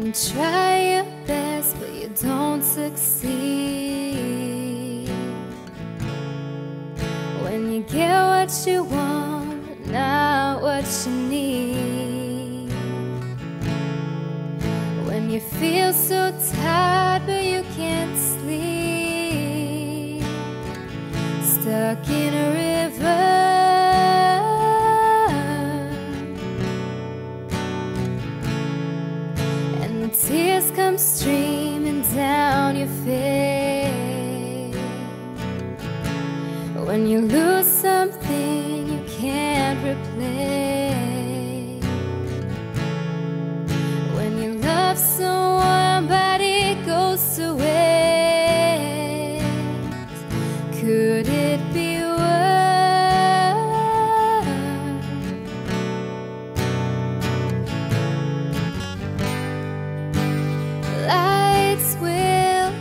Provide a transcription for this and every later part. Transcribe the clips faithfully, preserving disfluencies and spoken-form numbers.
You try your best, but you don't succeed. When you get what you want, but not what you need. When you feel so tired, but you can't sleep. Stuck in a river, tears come streaming down your face. When you lose something you can't replace. When you love someone but it goes to waste. Could it be worse? Lights will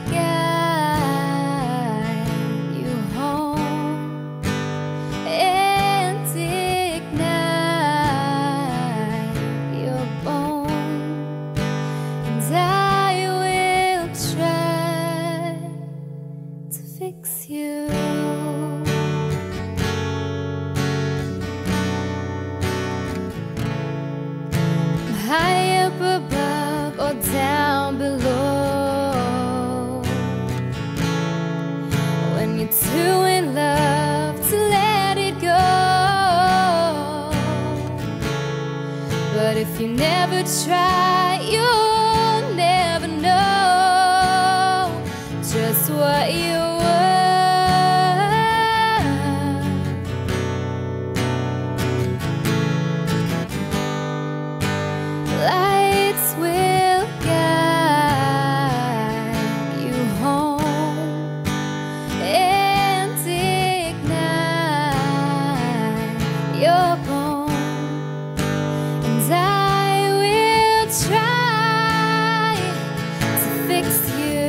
guide you home and ignite your bone, and I will try to fix you. High up above or down below, when you're too in love to let it go. But if you never try, you'll never know just what you're worth. Lights will guide you home and ignite your bone, and I will try to fix you.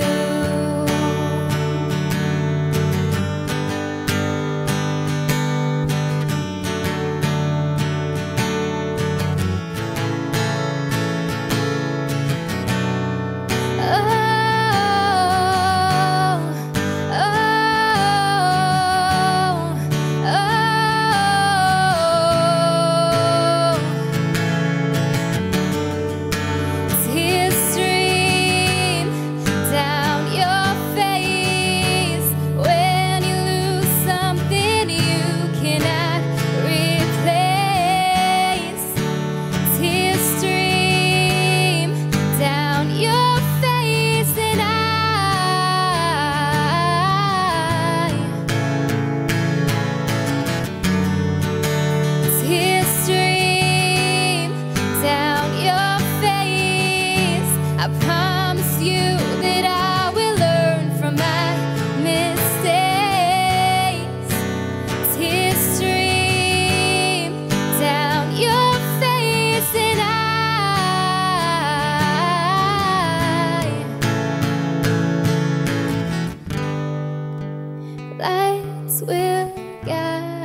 I promise you that I will learn from my mistakes. Tears stream down your face, and I, lights will guide